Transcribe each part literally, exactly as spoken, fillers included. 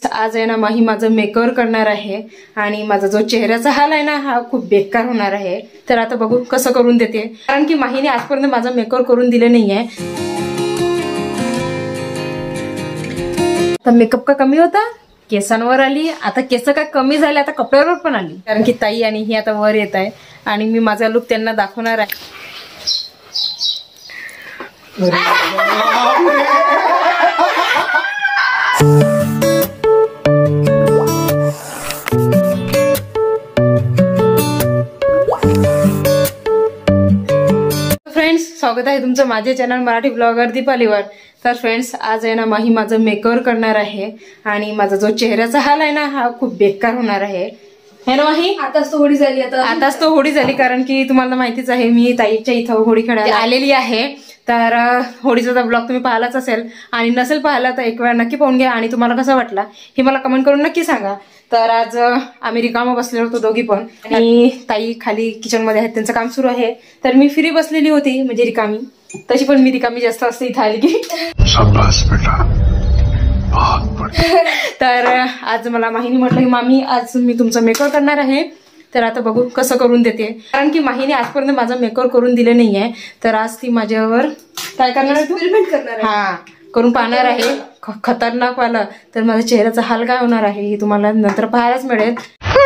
आज आहे ना माही माझं मेकओव्हर करणार आहे आणि माझा जो चेहऱ्याचा हाल आहे ना हा खूप बेकार होणार आहे. तर आता बघू कसं करून देते, कारण की माहीने आजपर्यंत माझा मेकओव्हर करून दिले नाहीये. तर मेकअप का कमी होता, केसांवर आली. आता केस काय कमी झाले, आता कपड्यावर पण आली, कारण की ताई आणि ही आता वर येत आहे आणि मी माझा लुक त्यांना दाखवणार आहे. फ्रेंड्स, स्वागत आहे तुमचं माझ्या चॅनल मराठी ब्लॉगर दीपालीवर. तर फ्रेंड्स, आज आहे ना माही माझं मेकओव्हर करणार आहे आणि माझा जो चेहऱ्याचा हाल आहे ना हा खूप बेकार होणार आहे. है ना माही? आताच तो होळी झाली. आता आताच तो होळी झाली, कारण की तुम्हाला माहितीच आहे मी ताईच्या इथं होळी खेळायला आलेली आहे. तर होळीचा ब्लॉग तुम्ही पाहिलाच असेल आणि नसेल पाहिला तर एक वेळा नक्की पाहून घ्या आणि तुम्हाला कसा वाटला हे मला कमेंट करून नक्की सांगा. तर आज आम्ही रिकामा बसलेलो होतो दोघी पण, आणि ताई खाली किचन मध्ये आहेत, त्यांचं काम सुरू आहे. तर मी फ्री बसलेली होती, म्हणजे रिकामी. तशी पण मी रिकामी जास्त असते इथं आली की. तर आज मला माहीने म्हटलं की मामी आज मी तुमचा मेकओव्हर करणार आहे. तर आता बघू कसं करून देते, कारण की माहीने आजपर्यंत माझा मेकओव्हर करून दिले नाहीये. तर आज ती माझ्यावर काय करणार आहे, एक्सपेरिमेंट करणार आहे. हा करून पाहणार आहे, खतरनाक वाला. तर माझ्या चेहऱ्याचा हाल काय होणार आहे हे तुम्हाला नंतर पाहायलाच मिळेल.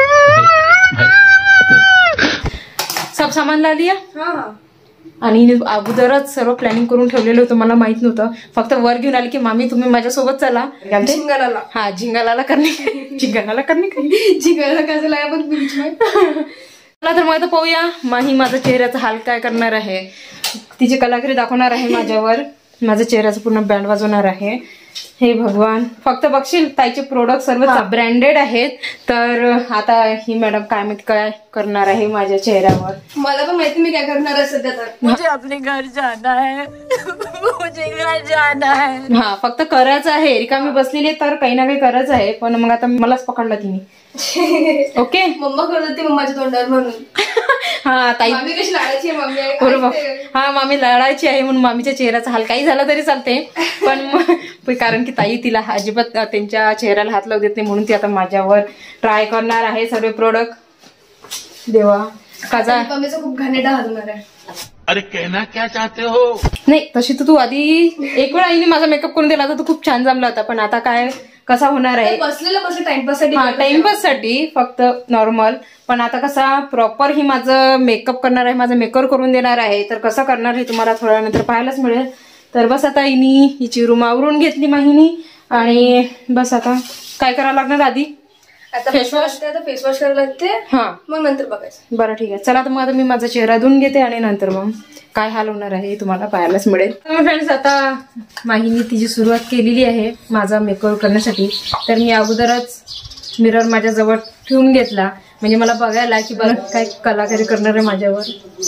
सब सामान ला लिया आणि अगोदरच सर्व प्लॅनिंग करून ठेवलेलं होतं, मला माहित नव्हतं. फक्त वर घेऊन आले की मामी तुम्ही माझ्यासोबत चला झिंगाला. हा झिंगाला करणे झिंगाला करणे झिंगाला कसं लागा पण चला तर मग आता पाहूया माही माझा चेहऱ्याचा हाल काय करणार आहे. तिची कलाकारी दाखवणार आहे माझ्यावर, माझ्या चेहऱ्याचं पूर्ण बँड वाजवणार आहे. हे भगवान, फक्त बघशील ताईचे प्रोडक्ट सर्व ब्रँडेड आहेत. तर आता ही मॅडम काय माहिती काय करणार आहे माझ्या चेहऱ्यावर. मला पण माहिती मी काय करणार आहे सध्या. तर मुझे अपने घर जाना है, मुझे घर जाना है. हा फक्त करायचं आहे, रिकामी बसलेली तर काही ना काही करायचं आहे. पण मग आता मलाच पकडला तिने. ओके, मम्मा करत होती मम्माच्या तोंडावर म्हणून. हा ताई मामी कशी लाडायची आहे, मम्मी बरोबर. हा मामी लढायची आहे म्हणून मामीच्या चेहऱ्याचा हाल काही झाला तरी चालते. पण कारण की ताई तिला अजिबात त्यांच्या चेहऱ्याला हात लावू देत नाही, म्हणून ती आता माझ्यावर ट्राय करणार आहे सर्व प्रोडक्ट. देवा काजा मम्मीचा खूप घाणेरडा हात होणार आहे. अरे कहना क्या चाहते हो? नाही तशी तर तू आधी एक वेळा आईने माझा मेकअप करून दिला होता, तो खूप छान जमला होता. पण आता काय कसा होणार आहे, बसलेलं कसं टाइमपास साठी. हा टाइमपास साठी फक्त नॉर्मल. पण आता कसा प्रॉपर ही माझं मेकअप करणार आहे, माझं मेकअप करून देणार आहे. तर कसं करणार हे तुम्हाला थोड्या नंतर पाहायलाच मिळेल. तर बस आता हिनी हिची रूम आवरून घेतली माहीनी, आणि बस आता काय करावं लागणार आधी आता फेसवॉश. आता फेसवॉश करायला लागते, हा मग नंतर बघायचं. बरं ठीक आहे. चला तर मग आता मी माझा चेहरा धुवून घेते आणि नंतर मग काय हाल होणार आहे हे तुम्हाला पाहायलाच मिळेल. तर फ्रेंड्स, आता माहीने तिची सुरुवात केलेली आहे माझा मेकओव्हर करण्यासाठी. तर मी अगोदरच मिरर माझ्या जवळ ठेवून घेतला, म्हणजे मला बघायला की बरं काय कलाकारी करणार आहे माझ्यावर.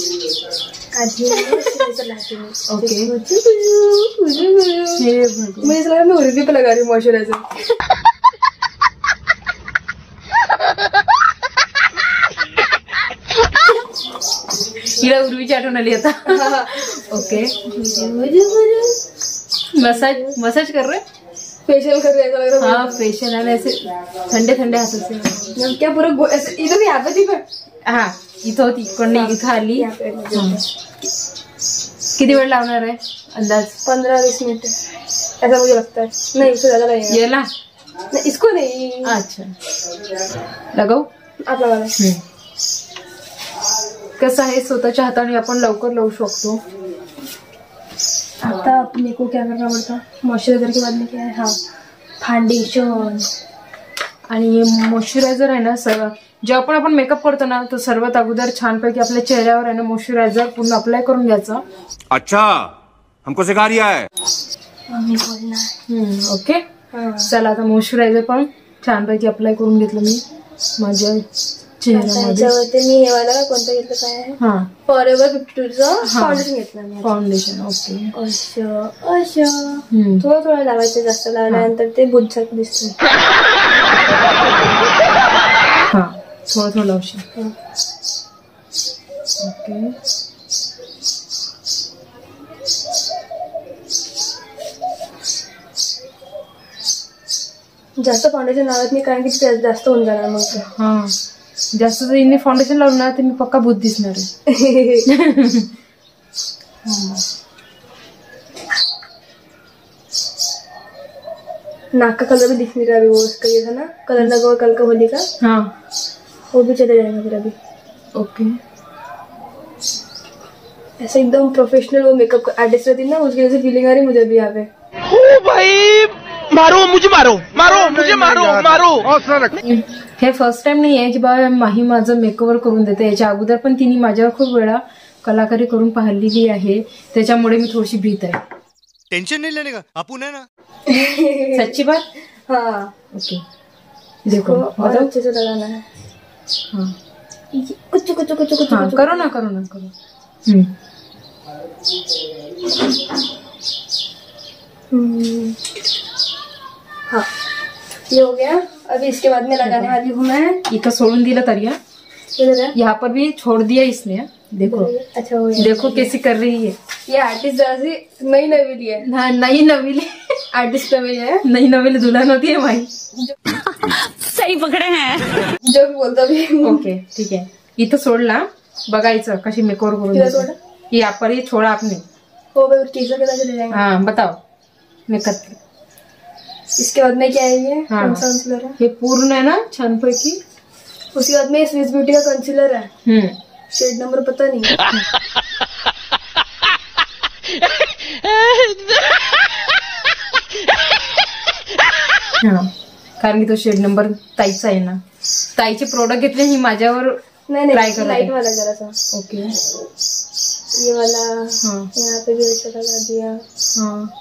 ओके, मी उर्दी पण लगा रही मॉइश्चरायझर. हिला उर्वीची आठवण आली आता. ओके, मसाज मसाज कर रहे, फेशियल कर रहे हैं. हाँ फेशियल आले ऐसे ठंडे ठंडे हाथों से. क्या पूरा इधर भी आता थी पण. हा इथं होती, इकडनं इथं आली. किती वेळ लावणार आहे अंदाज? पंद्रह बीस मिनट ऐसा मुझे लगता है. नहीं इससे ज्यादा लगेगा. येला नहीं इसको नहीं. अच्छा लगाऊ आप लगा लो. कसं आहे स्वतःच्या हाताने आपण लवकर लावू शकतो. आता अपने को क्या करना पड़ता, मॉइश्चराइजर के बाद में क्या है, हाँ फाउंडेशन. आणि मॉइश्चरायझर आहे ना सर्व जेव्हा पण आपण मेकअप करतो ना, तर सर्वात अगोदर छानपैकी आपल्या चेहऱ्यावर आहे ना मॉइश्चरायझर पूर्ण अप्लाय करून घ्यायचं. अच्छा, हमको सिखा रिया है. हम्म ओके, चला आता मॉइश्चरायझर पण छानपैकी अप्लाय करून घेतलं मी माझ्या चेहऱ्यामध्ये. मी हे वाला कोणतं घेतलं काय आहे, हा फॉरएव्हर फिफ्टी टूचं फाउंडेशन घेतलं मी. Foundation okay. असं असं थोडं थोडं लावायचं, जास्त लावल्यानंतर ते बुजसारखं दिसतं. हा थोडं थोडं लावशील. ओके, जास्त फाउंडेशन लावत नाही कारण की ते जास्त होऊन जाणार मग ते. हा जास्त जर इने फाउंडेशन लावलं ना तर मी पक्का भूत दिसणार आहे. नाक का कलर भी दिख नहीं रहा अभी, वो उसका ये था ना कलर लगा हुआ कल का होली का, हाँ वो भी चले जाएगा फिर अभी. ओके. ऐसे एकदम प्रोफेशनल वो मेकअप आर्टिस्ट रहती ना, उसकी वजह से फीलिंग आ रही मुझे भी यहाँ पे. ओ भाई मारो मुझे, मारो मारो मुझे, मारो मारो. हे फर्स्ट टाइम नाही आहे की बाबा माही माझं मेकओव्हर करून देते. याच्या अगोदर पण तिने माझ्यावर खूप वेळा कलाकारी करून पाहिलेली आहे, त्याच्यामुळे मी थोडीशी भीत आहे. टेंशन नहीं लेने का, आपण है ना. सच्ची बात. हाँ ओके देखो और अच्छे से लगाना है. हाँ कुछ कुछ कुछ कुछ हाँ करो ना करो ना करो. हम्म हम्म. हाँ ये हो गया. अभी इसके बाद में लगाने वाली हूँ मैं. इथं सोडून दिलं तरी हा. किधर है? यहाँ पर भी छोड़ दिया इसने. देखो अच्छा हो गया. देखो कैसी कर रही है. ये आर्टिस्ट जरा सी नई नवीली है. हाँ नई नवीली आर्टिस्ट नवी है. नई नवीली दुल्हन होती है माही. सही पकड़े हैं. जो भी बोलता भी. ओके ठीक आहे. इथं सोडला बघायचं कशी मेकओव्हर करून किधर देते. सोडा? यहाँ पर ये छोड़ा आपने. हो भाई टीचर के साथ चले जाएंगे. हाँ बताओ मेकअप. इसके बाद में क्या है ये हाँ. कौन सा कंसीलर है? हे पूर्ण आहे ना छानपैकी. उसके बाद में स्विस ब्यूटी का कंसीलर है. हम्म शेड नंबर पता नहीं. हा कारण की तो शेड नंबर ताईचा आहे ना. ताईचे प्रोडक्ट घेतले ही माझ्यावर. नहीं Try नहीं करो लाइट तो। वाला जरा सा. ओके. ये वाला हाँ यहाँ पे भी अच्छा लगा दिया. हाँ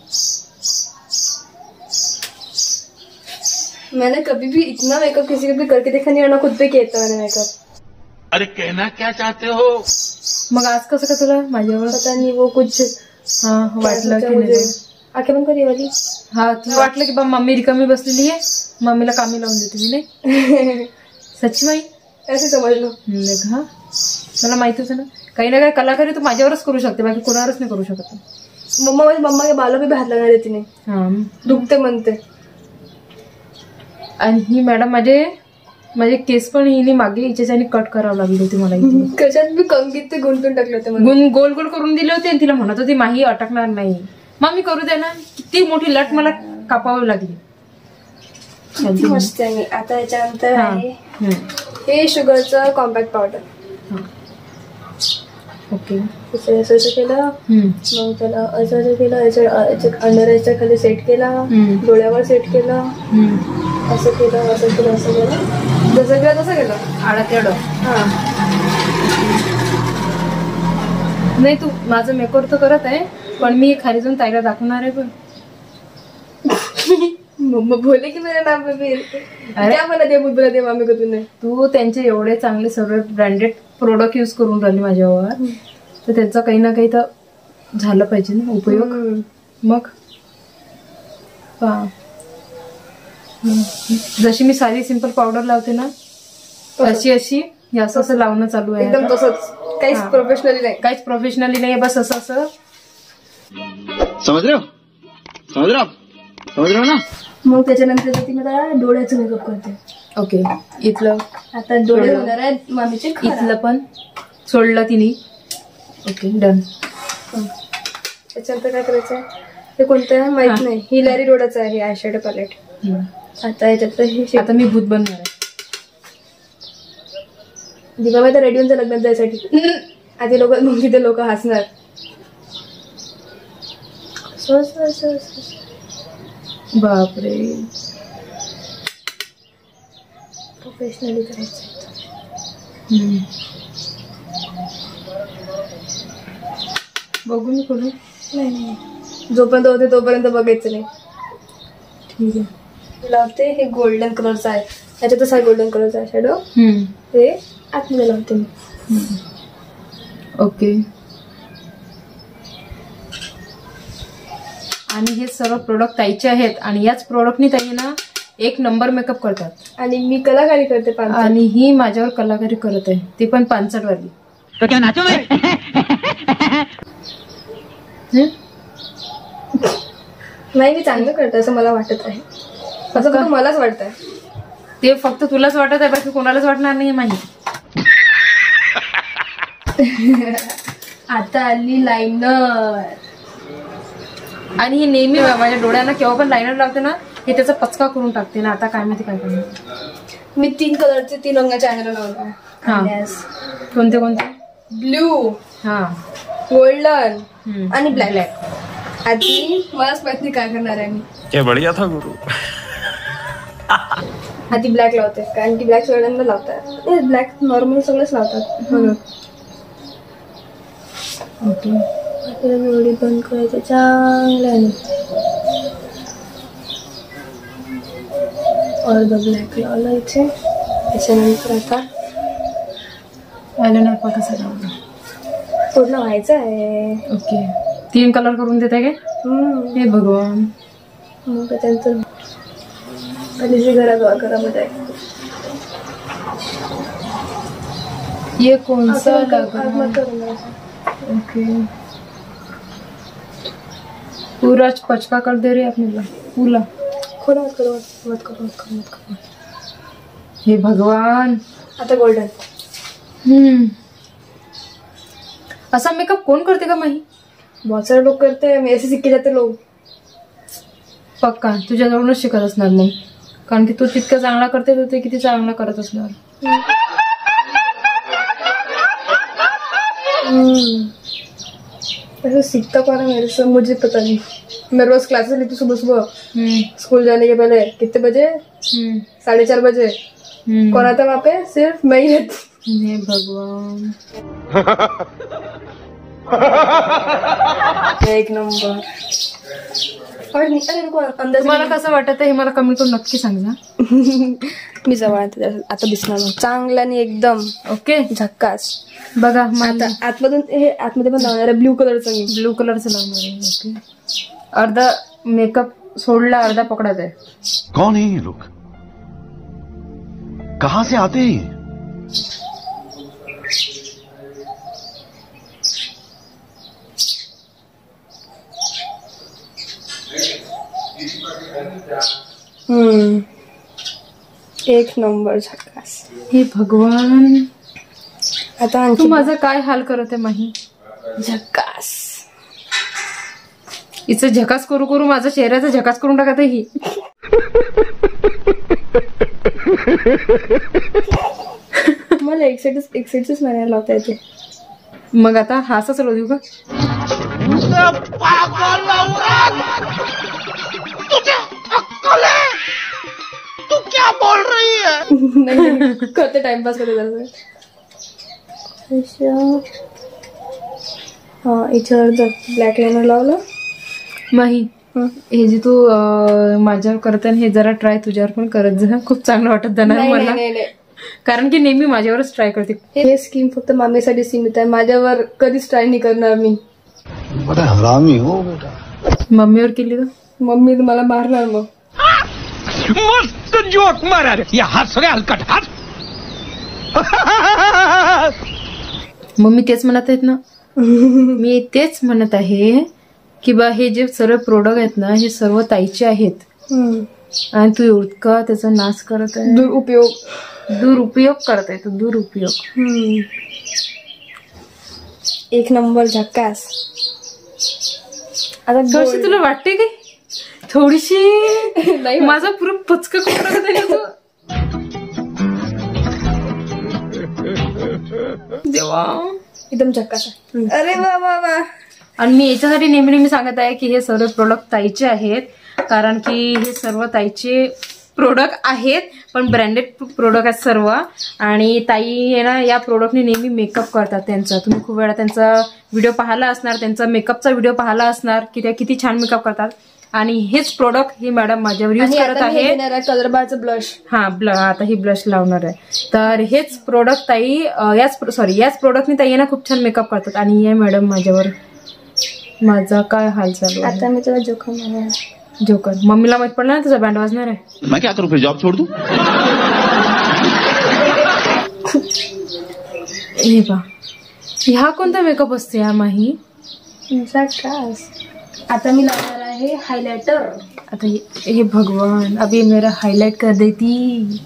मैंने कभी भी इतना मेकअप किसी को भी करके देखा नहीं, और ना खुद पे किया था मैंने मेकअप. अरे कहना क्या चाहते हो? मग आज कसं का तुला माझ्यावर पता नहीं वो कुछ हा वाटलं सोचा की मुझे. नाही. आंखें बंद करिए वाली. हा तुला वाटलं की बा मम्मी रिकामी बसलेली आहे, मम्मीला कामी लावून देते मी नाही. सच्ची माई. ऐसे समझ लो. हम्म, देख हा मला माहितीच आहे ना. काही ना काही कलाकारी तू माझ्यावरच करू शकते, बाकी कोणावरच नाही करू शकत. मम्मा मुझे मम्मा के बालों पे भी हाथ लगा देती नहीं. हा दुखते मनते. आणि ही मॅडम माझे माझे केस पण हिने मागे हिच्याने कट करावं लागले होते मला इथे. कशात मी कंगीत ते गुंतून टाकले होते मला. गुण गोल गोल करून दिले होते आणि तिला म्हणत होती माही अटकणार नाही. मग मी करू दे ना. किती मोठी लट मला कापावी लागली. किती मस्त आहे. आता याच्यानंतर हा. आहे हम्म. हे शुगरचं कॉम्पॅक्ट पावडर. ओके. असं असं असं केलं. हम्म. मग त्याला असं असं केलं. याच्या अंडर आयच्या खाली सेट केला. हम्म. डोळ्यावर सेट केलं. हम्म. असं केलं असं केलं असं केलं. जसं केलं तसं केलं. आडा तेवढं. हा नाही तू माझं मेकअप तर करत आहे, पण मी खाली जाऊन ताईला दाखवणार आहे. पण मम्मा बोले की मेरा नाम पे भी क्या बना दिया मुझे, बना दिया मम्मी को तूने. तू त्यांचे एवढे चांगले सर्व ब्रँडेड प्रोडक्ट यूज करून राहिली माझ्यावर, तर त्यांचा काही ना काही तर झालं पाहिजे ना उपयोग. मग जशी मी साधी सिंपल पावडर लावते ना, अशी अशी असं असं लावणं चालू आहे. एकदम तसंच. काहीच प्रोफेशनली नाही. काहीच प्रोफेशनली नाही. बस असं असं. समझ रहे हो, समझ रहे हो, समझ रहे हो ना. मग त्याच्यानंतर ती मला डोळ्याचं मेकअप करते. ओके. इथलं आता डोळे होणार आहेत मामीचे. इथलं पण सोडलं तिने. Okay done. त्याच्यानंतर काय करायचं आहे ते कोणतं आहे माहित नाही. ही लॅरी डोळ्याचं आहे आय शॅडो पॅलेट. आता याच्यात हे आता मी भूत बनणार आहे. दीपाबाई तर रेडी होऊन लग्नात जायसाठी. आधी लोक मग तिथे लोक हसणार. बापरे. प्रोफेशनली करायचं. बघू मी करू. नाही नाही जोपर्यंत होते तोपर्यंत बघायचं नाही. ठीक आहे. लावते. हे गोल्डन कलरचं आहे. याच्यातच आहे गोल्डन कलरचा आहे शॅडो. हे आतमध्ये लावते मी. ओके. आणि हे सर्व प्रोडक्ट ताईचे आहेत आणि याच प्रोडक्टनी ताई ना एक नंबर मेकअप करतात. आणि मी कलाकारी करते पाच. आणि ही माझ्यावर कलाकारी करत आहे, ती पण पानसटवाली. नाही मी चांगलं करते असं मला वाटत आहे. असं फक्त मलाच वाटतंय. ते फक्त तुलाच वाटत आहे, बाकी कोणालाच वाटणार नाही माहिती. आता आली लायनर. आणि हे नेहमी माझ्या डोळ्यांना केव्हा पण लायनर लावते ना, हे त्याचा पचका करून टाकते ना. आता काय माहिती काय करणार. मी तीन कलरचे तीन रंगाचे आयलाइनर लावले. हा कोणते कोणते? ब्ल्यू, हा गोल्डन आणि ब्लॅक. आधी मलाच माहित नाही काय करणार आहे मी. क्या बढ़िया था गुरु. आधी ब्लॅक लावते कारण की ब्लॅक सगळ्यांना लावतात. ब्लॅक नॉर्मल सगळेच लावतात म्हणून. ओके डोळे बंद करायचे चांगल्याने. अर्ध ब्लॅक लावलं इथे. त्याच्यानंतर आता आयलाइनर पण कसं लावलं. पूर्ण व्हायचं आहे. ओके तीन कलर करून देते काय? हे भगवान. मग त्याच्यानंतर आणि घरात घरामध्ये ये कौन सा लग रहा? ओके पूरा पचका कर दे रही है अपने ला पूरा. खोला मत करो मत करो मत करो मत करो. हे भगवान. आता गोल्डन. हम्म असा मेकअप कोण करते का माही? बहुत सारे लोग करते हैं. मेरे से सीख के जाते लोग. पक्का तुझ्याजवळूनच शिकत असणार मग, कारण की तू तितकं चांगला करते तर ते किती चांगला करत असणार. ऐसे सीखता कौन है मेरे से मुझे पता नहीं. मैं रोज क्लासेस लेती सुबह सुबह. स्कूल जाने के पहले. कितने बजे? साढ़े चार बजे. कौन आता वहाँ पे? सिर्फ मैं ही रहती. हे भगवान. एक नंबर. और अरे रुको अंदर. तुम्हाला कसं वाटत हे मला कमी करून नक्की सांगा. मी जवळ आता दिसणार नाही. चांगल्याने एकदम ओके झक्कास. बघा आता आतमधून हे आतमध्ये पण लावणार आहे ब्ल्यू कलरचं. मी ब्लू कलरचं लावणार आहे. ओके अर्धा मेकअप सोडला, अर्धा पकडात आहे. कौन है ये लोग, कहां से आते हैं? हम्म एक नंबर झकास. हे भगवान. आता तू आणखी माझा काय हाल करत आहे माही. झकास. हिचं झकास करू करू माझा चेहऱ्याचा झकास करून टाकत आहे ही. मला एक साईड एक साईडच महिन्याला लावता येते. मग आता हा असाच देऊ का? तू क्या बोल रही है? नाही करते टाइमपास करते जरा. हा इथे अर्ध ब्लॅक लायनर लावलं. माही हे जे तू माझ्यावर करते हे जरा ट्राय तुझ्यावर पण करत जा. खूप चांगलं वाटत जाणार मला, कारण की नेहमी माझ्यावरच ट्राय करते. हे स्कीम फक्त मामीसाठी सीमित आहे. माझ्यावर कधीच ट्राय नाही करणार मी. बड़ा हरामी हो बेटा. मम्मीवर केली तर मम्मी मला मारणार मग. मस्त जोक मारा रे. या हस रे हलकट हस. मग मी तेच म्हणत आहेत ना. मी तेच म्हणत आहे की बा हे जे सर्व प्रोडक्ट आहेत ना हे सर्व ताईचे आहेत. आणि तू इतका त्याचा नाश करत आहे. दुरुपयोग दुरुपयोग करत आहे तू. दुरुपयोग. एक नंबर झकास. आता थोडीशी तुला वाटते की थोडीशी नाही माझा पुरा पचका करून टाकत आहे तू. देवा एकदम झकास. अरे वा वा वा. आणि मी याच्यासाठी नेहमी नेहमी सांगत आहे की हे सर्व प्रोडक्ट ताईचे आहेत, कारण की हे सर्व ताईचे प्रोडक्ट आहेत पण ब्रँडेड प्रोडक्ट आहेत सर्व. आणि ताई हे ना या प्रोडक्टने नेहमी मेकअप करतात त्यांचा. तुम्ही खूप वेळा त्यांचा व्हिडिओ पाहिला असणार, त्यांचा मेकअपचा व्हिडिओ पाहिला असणार की त्या किती छान मेकअप करतात. आणि हेच प्रोडक्ट हे मॅडम माझ्यावर यूज करत आहे. कलर बारचं ब्लश. हा ब्ल आता ही ब्लश लावणार आहे. तर हेच प्रोडक्ट ताई याच सॉरी याच प्रोडक्टने ताई ना खूप छान मेकअप करतात. आणि या मॅडम माझ्यावर माझा काय हाल चालू आहे. आता मी तुला जोखम आहे. जोकर मम्मीला माहित पडलं ना तुझा बँड वाजणार आहे. मैं क्या करूं फिर, जॉब छोड़ दूं? हे बा ह्या कोणता मेकअप असते या माही. झकास. आता मी लावणार आहे हायलाइटर. आता ये, हे भगवान अभी मेरा हाईलाइट कर देती.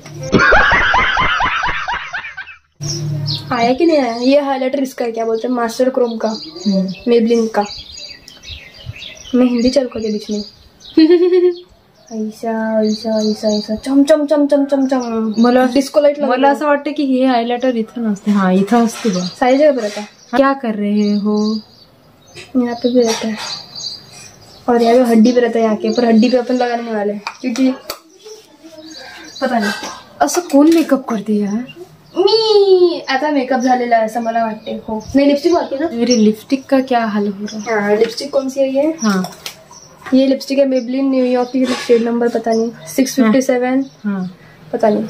आया कि नहीं आया? ये हाइलाइटर इसका है, क्या बोलते हैं, मास्टर क्रोम का, मेबलिन का. मैं हिंदी चल कर बीच में. ऐसा ऐसा ऐसा ऐसा चम चम चम चम चम चम. मला डिस्को लाइट मला असं वाटतं की हे हायलाइटर इथं नसते. हा इथं असते बा. सारी जगह पे रहता है. क्या कर रहे हो? यहाँ पे भी रहता है और यहाँ पे हड्डी पे रहता है यहाँ के, पर हड्डी पे अपन लगाने नहीं वाले क्योंकि पता नाही असं कोण मेकअप करते यार. मी आता मेकअप झालेला आहे असं मला वाटते. हो नहीं लिपस्टिक वाटते ना. मेरी लिपस्टिक का क्या हाल हो रहा है. हाँ लिपस्टिक कौन सी है ये? हाँ ये लिपस्टिक है मेबलिन न्यूयॉर्क की. शेड नंबर पता नहीं, सिक्स फिफ्टी सेवन हाँ पता नहीं.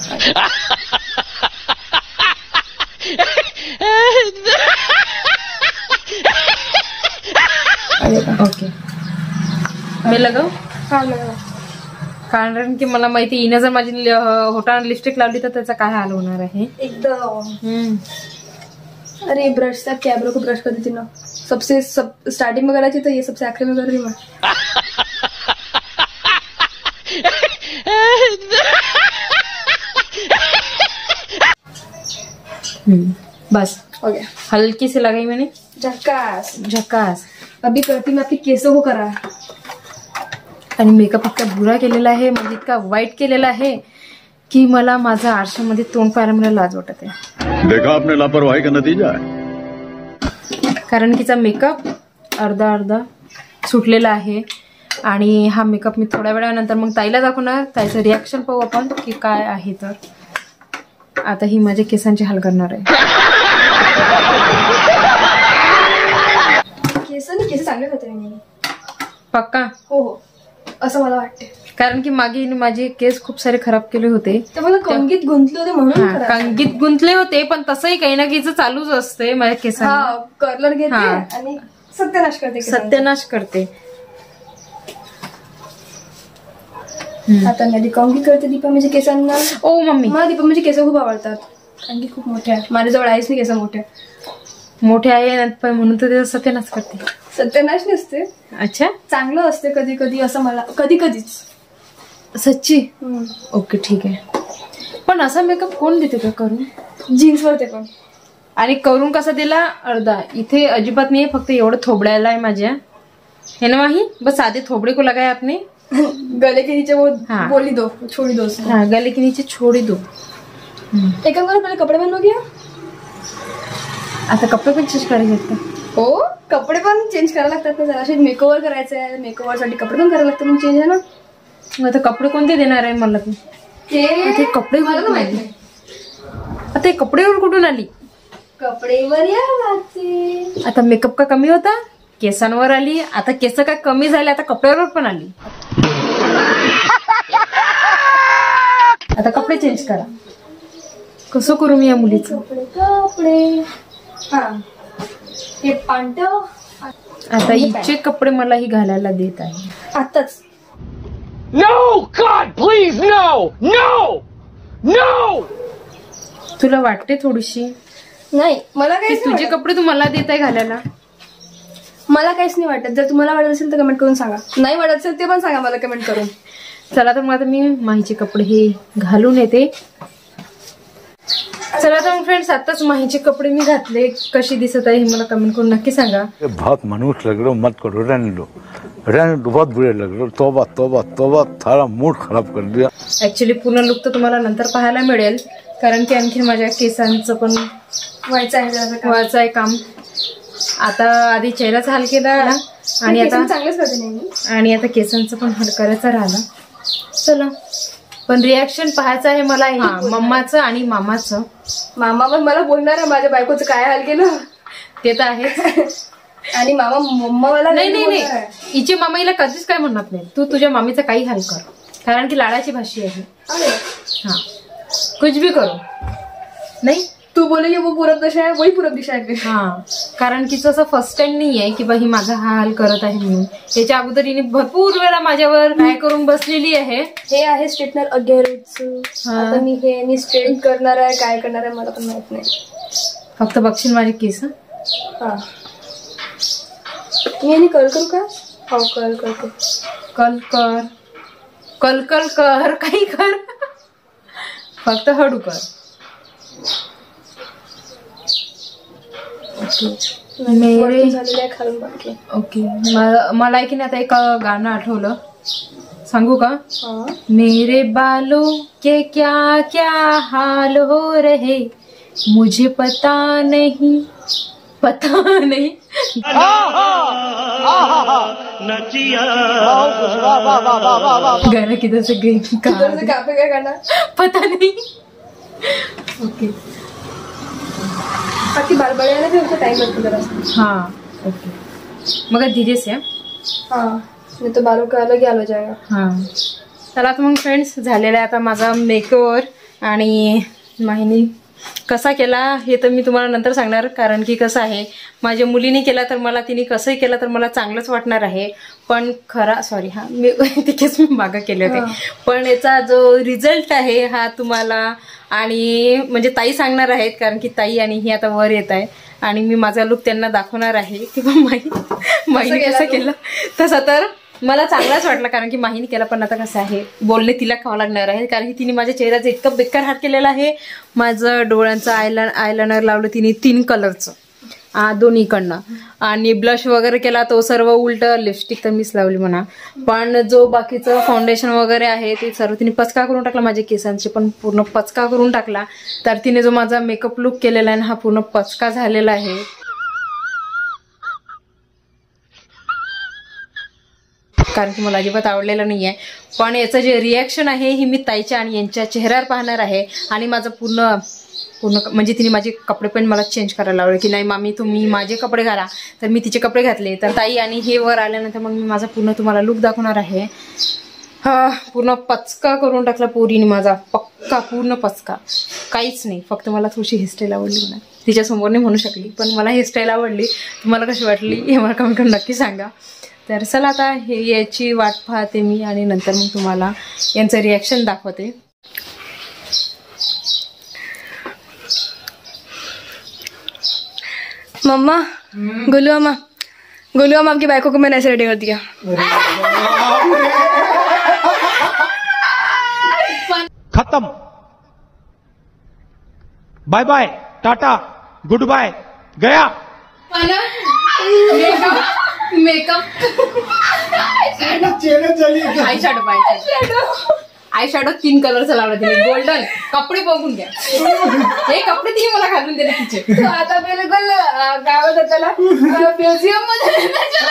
ओके मी लगाऊ. हाँ लगा. कारण की मला माहिती हिने जर माझी होटावर लिपस्टिक लावली तर त्याचा काय हाल होणार आहे. एकदम. अरे ब्रश से कैमरा को ब्रश कर देती ना. सबसे सब स्टार्टिंग में कराची तो ये सबसे आखिरी में कर रही मैं. बस हो गया. हल्की सी लगाई मैंने. झकास. झकास. अभी करती मैं आपकी केसों को करा. आणि मेकअप इतका बुरा केलेला आहे, म्हणजे इतका वाईट केलेला आहे की मला माझा आरशामध्ये तोंड पाहायला मला लाज वाटत आहे. देखा आपने लापरवाही का नतीजा है. कारण कीचा मेकअप अर्धा अर्धा सुटलेला आहे आणि हा मेकअप मी थोड्या वेळानंतर मग ताईला दाखवणार. ताईचं रिॲक्शन पाहू आपण की काय आहे. तर आता ही माझ्या केसांची हाल करणार आहे. केस नाही, केस चांगले होते नाही. पक्का. हो हो असं मला वाटते. कारण की मागे हिने माझे केस खूप सारे खराब केले होते. ते मला कंगीत गुंतले होते म्हणून हा, कंगीत गुंतले होते, पण तसंही काही ना काही चालूच असते माझ्या केसांना. हा कर्लर घेते हा. आणि सत्यानाश करते केसांचा. सत्यानाश करते. आता मी आधी कंगी करते दीपा म्हणजे केसांना. ओ मम्मी मला दीपा म्हणजे केस खूप आवडतात. कंगी खूप मोठे आहे. माझ्याजवळ आहेच नाही केस मोठे. मोठे आहे पण म्हणून तर त्याचा सत्यानाश करते. सत्यानाश नसते. अच्छा चांगलं असते कधी कधी असं मला कधी कधीच. सच्ची. ओके ठीक आहे. पण असा मेकअप कोण देते का करून. जीन्स वर ते पण. आणि करून कसा दिला अर्धा. इथे अजिबात नाही, फक्त एवढं थोबड्याला आहे माझ्या. है ना माही. बस आधे थोबड़े को लगाया आपने. गले के नीचे वो हाँ. बोली दो छोड़ी दो उसको. हाँ गले के नीचे छोड़ी दो. एक काम करो पहले कपडे पहन लो क्या. आता कपडे पण चेंज करायचे आहेत का. हो कपडे पण चेंज करायला लागतात ना. जरा मेकओव्हर करायचं आहे. मेकओव्हर साठी कपडे पण करायला लागतात. मग चेंज आहे ना. मग आता कपडे कोणते देणार आहे मला तू. ते कपडे मला माहित नाही. आता हे कपडेवर कुठून आली. कपडेवर या लागते. आता मेकअप का कमी होता, केसांवर आली. आता केस काय कमी झाले, आता कपड्यावर पण आली. आता कपडे चेंज करा. कसं करू मी या मुलीचं. कपडे कपडे हा हे पांट. आता हिचे कपडे मलाही घालायला देत आहे. आताच. No, God, please, no, no, no. तुला वाटते थोडीशी नाही मला की काहीच तुझे नाही कपडे तू मला देत आहे घालायला. मला काहीच नाही वाटत. जर तुम्हाला वाटत असेल तर कमेंट करून सांगा. नाही वाटत असेल ते पण सांगा मला कमेंट करून. चला तर मग आता मी माहीचे कपडे हे घालून येते. चला तर मग फ्रेंड्स आताच माहीचे कपडे मी घातले. कशी दिसत आहे हे मला कमेंट करून नक्की सांगा. बहुत मनुष्य लग रहे हो, मत करो, रहने दो रहने दो. बहुत बुरे लग रहे हो. तोबा तोबा तोबा. थारा मूड खराब कर दिया. ऍक्च्युली पूर्ण लुक तर तुम्हाला नंतर पाहायला मिळेल. कारण की आणखी माझ्या केसांचं पण व्हायचं आहे जरा काम. व्हायचं आहे काम. आता आधी चेहऱ्याचा हाल केला आणि आता चांगलंच करते नाही. आणि आता केसांचं पण हाल करायचा राहिला. चला पण रिॲक्शन पाहायचं आहे मला मम्माचं आणि मामाचं. मामा पण मला बोलणार आहे माझ्या बायकोचं काय हाल केलं ते तर आहे. आणि मामा मम्मा मला नाही नाही नाही हिचे मामा हिला कधीच काय म्हणत नाही. तू तुझ्या मामीचा काही हाल कर. कारण की लाडाची भाषी आहे. हाँ कुछ भी करो. नाही तू बोलेगी वो पूरब दिशा है वही पूरब दिशा है. हा कारण की असं फर्स्ट टाइम नाही आहे की बाई माझा हा हाल करत आहे म्हणून. त्याच्या अगोदर हिने भरपूर वेळा माझ्यावर काय करून बसलेली आहे. हे आहे स्ट्रेटनर अगेरचं. आता मी हे स्ट्रेट करणार आहे. काय करणार आहे मला पण माहित नाही. फक्त बघशील माझे केस. हा मी यांनी कल करू का. हो कल करते. कल कर कल कल कर काही कर फक्त हळू कर. मेरे झालेलं आहे खालून बाकी. ओके मला आहे की नाही आता एक गाणं आठवलं सांगू का. हा मेरे बालों के क्या क्या हाल हो रहे मुझे पता नहीं पता नहीं. गाना किधर से गई इधर से काफी काय गाना पता नहीं. ओके बाकी बालबड्याला भी उनका टाइम लगता जरा. हाँ ओके मगर धीरे से. हाँ नहीं तो बालों का अलग ही हाल हो जाएगा. हां चला तर मग फ्रेंड्स झालेला आहे आता माझा मेकओव्हर. आणि माहिनी कसा केला हे तर मी तुम्हाला नंतर सांगणार. कारण की कसं आहे माझ्या मुलीने केला तर मला तिने कसंही केलं तर मला चांगलंच वाटणार आहे. पण खरा सॉरी हां मी तिथेच मी मागं केले होते. पण याचा जो रिझल्ट आहे हा तुम्हाला आणि म्हणजे ताई सांगणार आहेत. कारण की ताई आणि ही आता वर येत आहे आणि मी माझा लुक त्यांना दाखवणार आहे की माही माहीने कसं केलं. तसं तर मला चांगलाच वाटला कारण की माहीने केला. पण आता कसं आहे बोलणे तिला खावं लागणार आहे कारण की तिने माझ्या चेहऱ्याचं इतकं बेकार हात केलेला आहे. माझं डोळ्यांचं आयला आयलायनर लावलं तिने तीन कलरचं दोन्हीकडनं. आणि ब्लश वगैरे केला तो सर्व उलट. लिपस्टिक तर मीच लावली म्हणा. पण जो बाकीचं फाउंडेशन वगैरे आहे ते सर्व तिने पचका करून टाकला. माझ्या केसांचे पण पूर्ण पचका करून टाकला. तर तिने जो माझा मेकअप लुक केलेला आहे हा पूर्ण पचका झालेला आहे. कारण की मला अजिबात आवडलेलं नाही आहे. पण याचं जे रिॲक्शन आहे ही मी ताईच्या आणि यांच्या चेहऱ्यावर पाहणार आहे. आणि माझं पूर्ण पूर्ण म्हणजे तिने माझे कपडे पण मला चेंज करायला लावले की नाही मामी तुम्ही माझे कपडे घाला. तर मी तिचे कपडे घातले. तर ताई आणि हे वर आल्यानंतर मग मी माझा पूर्ण तुम्हाला लुक दाखवणार आहे. हा पूर्ण पचका करून टाकला पोरीने माझा. पक्का पूर्ण पचका काहीच नाही. फक्त मला थोडीशी हेअरस्टाईल आवडली ना तिच्यासमोर नाही म्हणू शकली. पण मला हेअरस्टाईल आवडली. तुम्हाला कशी वाटली हे मला कमेंट करून नक्की सांगा. तर चला आता हे याची वाट पाहते मी आणि नंतर मग तुम्हाला यांचं रिॲक्शन दाखवते. मम्मा गोलू अम्मा गोलू अम्मा आपकी बाइको को मैंने ऐसे रेडी कर दिया. खत्म. Bye bye tata goodbye गया. Makeup eyeshadow eyeshadow तीन कलरचा लावला तिने गोल्डन. कपडे बघून घ्या हे कपडे तिने मला घालून दिले तिचे. आता बिलकुल गावात त्याला म्युझियम मध्ये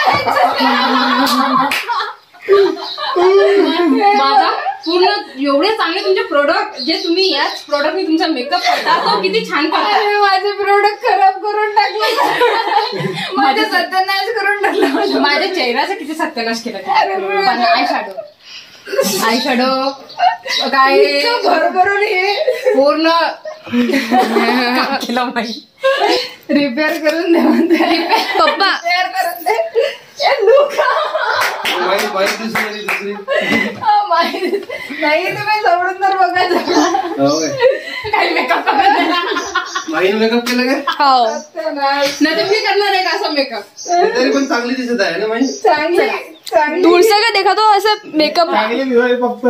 माझा पूर्ण एवढे चांगले तुमचे प्रोडक्ट जे तुम्ही याच प्रोडक्टने तुमचा मेकअप करता तो किती छान करता. माझे प्रोडक्ट खराब करून टाकले. माझे सत्यानाश करून टाकलं. माझ्या चेहऱ्याचा किती सत्यानाश केला. आय शॅडो आय शॅडो काय बरोबर हे पूर्ण केलं माहिती. रिपेअर करून दे म्हणते पप्पा. रिपेअर करून दे. नाही तुम्ही सोडून तर बघायचं काही मेकअप मेकअप केलं काय. हो नाही तर मी करणार आहे का असं मेकअप. तरी पण चांगली दिसत आहे ना माही. चांगली दूर से का देखा तो असं मेकअप फक्त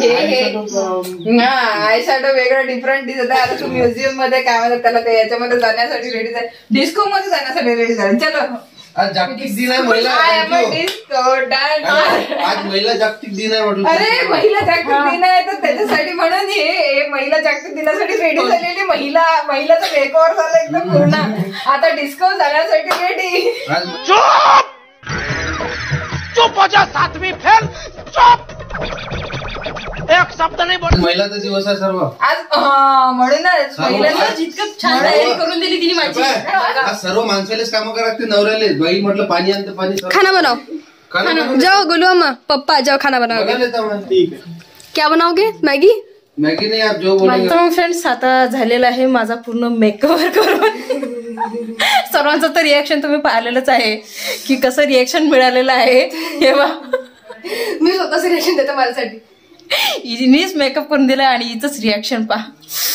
आय शॅडो वेगळं डिफरंट दिसत आहे. आता तू म्युझियम मध्ये काय म्हणतात त्याला ते याच्यामध्ये जाण्यासाठी रेडी आहे. डिस्को मध्ये जाण्यासाठी रेडी झाले. चलो आज जागतिक दिन आहे महिला. Disco dance. आज महिला जागतिक दिन आहे म्हटलं. अरे महिला जागतिक दिन आहे तर त्याच्यासाठी म्हणून हे महिला जागतिक दिनासाठी रेडी झालेली महिला. महिलाचं मेकओव्हर झालं एकदम पूर्ण. आता डिस्को जाण्यासाठी रेडी. चुप चुप हो जा सातवीं फेल. चुप एक शब्द नाही बोल. महिलाचा दिवस आहे सर्व आज. म्हणूनच महिलांना जितकं छान तयारी करून दिली तिने माझी. आज सर्व माणसालेच कामं करा लागते. नवऱ्याले बाई म्हटलं पाणी आणतं पाणी. खाना बनाओ. जाओ गोलू अम्मा पप्पा जाओ खाना बनाओगे. क्या बनाओगे मैगी. मॅगी नाही आप जो बोलेंगे. तर फ्रेंड्स आता झालेला आहे माझा पूर्ण मेकओव्हर करून. सर्वांचं तर रिॲक्शन तुम्ही पाहिलेलंच आहे की कसं रिॲक्शन मिळालेलं आहे. तेव्हा मी स्वतःच रिॲक्शन देते माझ्यासाठी. हिनेच मेकअप करून दिला आणि हिचंच रिॲक्शन पहा.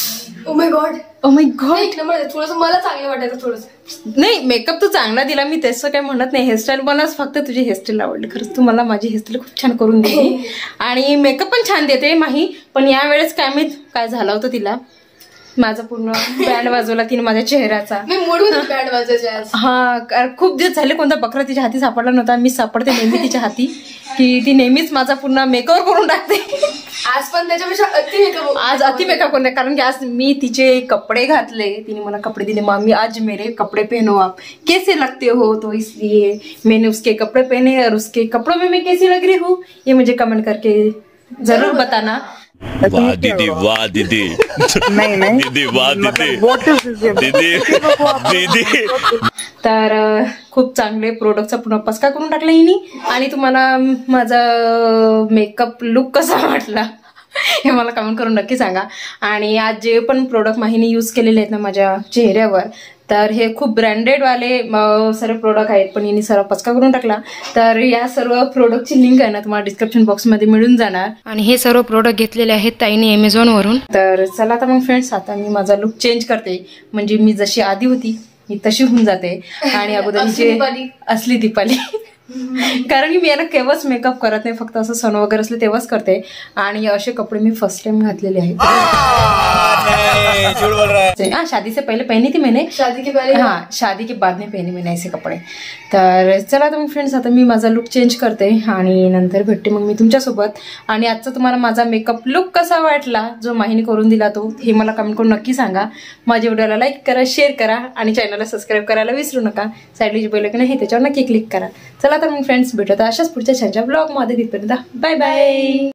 Oh my God, oh my God. एक नंबर. थोडस मला चांगलं वाटायचं थोडस. नाही, मेकअप तू चांगला दिला, मी तसं काही म्हणत नाही. हेअरस्टाईल मलाच फक्त तुझी हेअरस्टाईल आवडली. खरंच तू मला माझी हेअरस्टाईल खूप छान करून दिली आणि मेकअप पण छान देते माही. पण यावेळेस काय माहित काय झालं होतं तिला, माझा पूर्ण बँड वाजवला तिने माझ्या चेहऱ्याचा. मी मूडवर बँड वाजवायचे आज. हा, कारण खूप दिवस झाले कोणता बकरा तिच्या हाती सापडला नव्हता. मी सापडते नेहमी तिच्या हाती, की ती नेहमीच माझा पूर्ण मेकअप करून टाकते. आज पण त्याच्यापेक्षा अति मेकअप. आज अति मेकअप करून, कारण की आज मी तिचे कपडे घातले, तिने मला कपडे दिले. मामी आज मेरे कपडे पहनो, आप कैसे लगते हो, तो इसलिए मैंने उसके कपड़े पहने और उसके कपड़ों में मैं कैसी लग रही हूँ ये मुझे कमेंट करके जरूर बताना. वाह दीदी, वाह दीदी, नहीं नहीं दीदी, वाह दीदी, व्हाट इज दीदी, दीदी. तर खूप चांगले प्रोडक्टचा पुन्हा पस्का करून टाकला हिनी. आणि तुम्हाला माझा मेकअप लुक कसा वाटला हे मला कमेंट करून नक्की सांगा. आणि आज जे पण प्रोडक्ट माहीने यूज केलेले आहेत ना माझ्या चेहऱ्यावर, तर हे खूप ब्रँडेड वाले सर्व प्रोडक्ट आहेत, पण यांनी सर्व पचका करून टाकला. तर या सर्व प्रोडक्टची लिंक आहे ना तुम्हाला डिस्क्रिप्शन बॉक्समध्ये मिळून जाणार. आणि हे सर्व प्रोडक्ट घेतलेले आहेत ताईने अमेझॉन वरून. तर चला आता मग फ्रेंड्स, आता मी माझा लुक चेंज करते, म्हणजे मी जशी आधी होती मी तशी होऊन जाते. आणि अगोदरची असली दीपाली कारण की मी याला केव्हाच मेकअप करत नाही, फक्त असं सण वगैरे असले तेव्हाच करते. आणि असे कपडे मी फर्स्ट टाइम घातलेले आहेत. हाँ, शादी से पहले पहनी थी मैंने, शादी के पहले. हाँ, शादी के बाद में पहने मैंने ऐसे कपडे. तर चला तर मग फ्रेंड्स, आता मी माझा लुक चेंज करते आणि नंतर भेटते मग मी तुमच्यासोबत. आणि आजचा तुम्हाला माझा मेकअप लुक कसा वाटला, जो माहीने करून दिला तो, हे मला कमेंट करून नक्की सांगा. माझ्या व्हिडिओला लाईक करा, शेअर करा आणि चॅनलला सबस्क्राईब करायला विसरू नका. साईडला जी बेल आयकॉन आहे त्याच्यावर नक्की क्लिक करा. चला तर मग फ्रेंड्स, भेटत अशाच पुढच्या छानच्या ब्लॉग मध्ये. तिथपर्यंत बाय बाय.